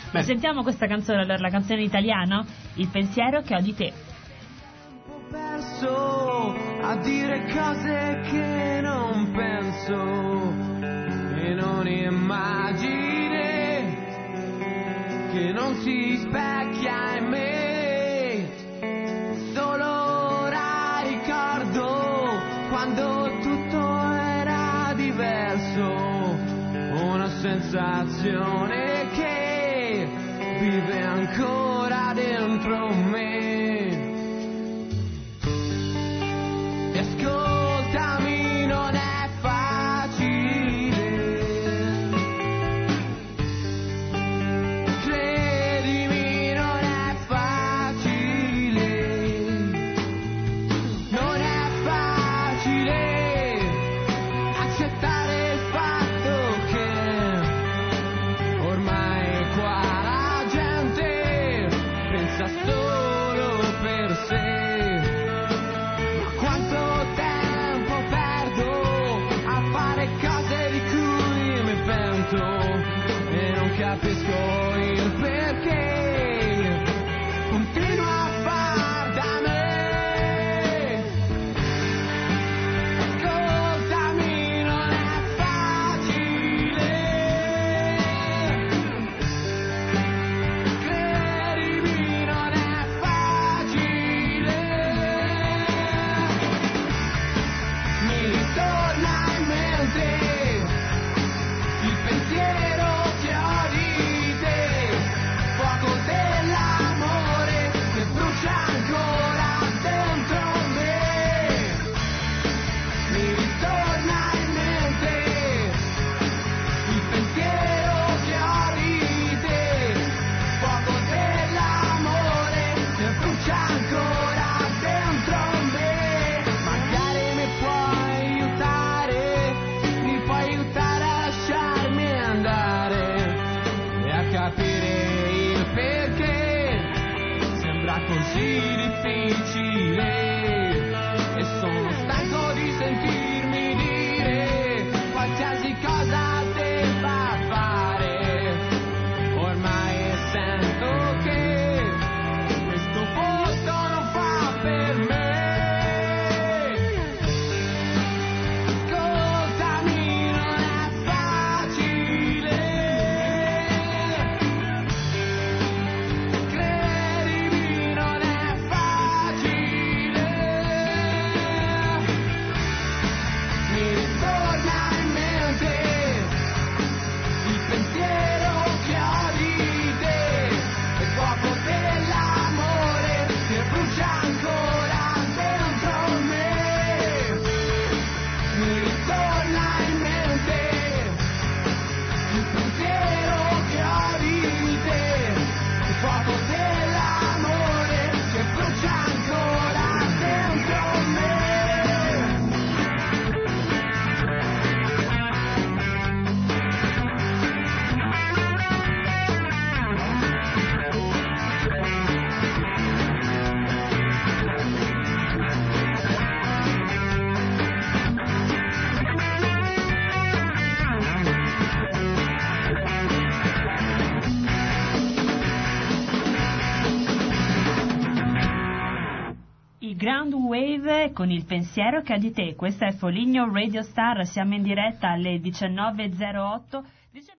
Beh. Sentiamo questa canzone, allora, la canzone italiana, Il pensiero che ho di te. Perso a dire cose che non penso, in un'immagine che non si specchia in me. Solo ora ricordo quando tutto era diverso, una sensazione che vive ancora dentro me. Ascoltami, non è facile, credimi, non è facile, non è facile accettare il fatto che ormai qua la gente pensa solo per sé. E non capisco il perché continuo a far da me. Ascoltami, non è facile, credimi, non è facile. Mi ritorna in mente il pensiero che ho di te, fuoco dell'amore che brucia ancora dentro me. Mi ritorna in mente il pensiero che ho di te, fuoco dell'amore che brucia ancora dentro me. Magari mi puoi aiutare a lasciarmi andare e a capire il perché sembra così difficile, e sono stanco di sentirmi dire qualsiasi cosa debba fare. Ormai sento che questo posto non fa per me. Ascoltami, non è facile, credimi, non è facile. Mi ritorna in mente il pensiero che ho di te, il fuoco dell'amore che brucia ancora dentro me. Mi ritorna in mente il pensiero che ho di te, il fuoco dell'amore che brucia ancora dentro me. I Ground Wave con Il pensiero che ha di te. Questa è Foligno Radio Star, siamo in diretta alle 19.08.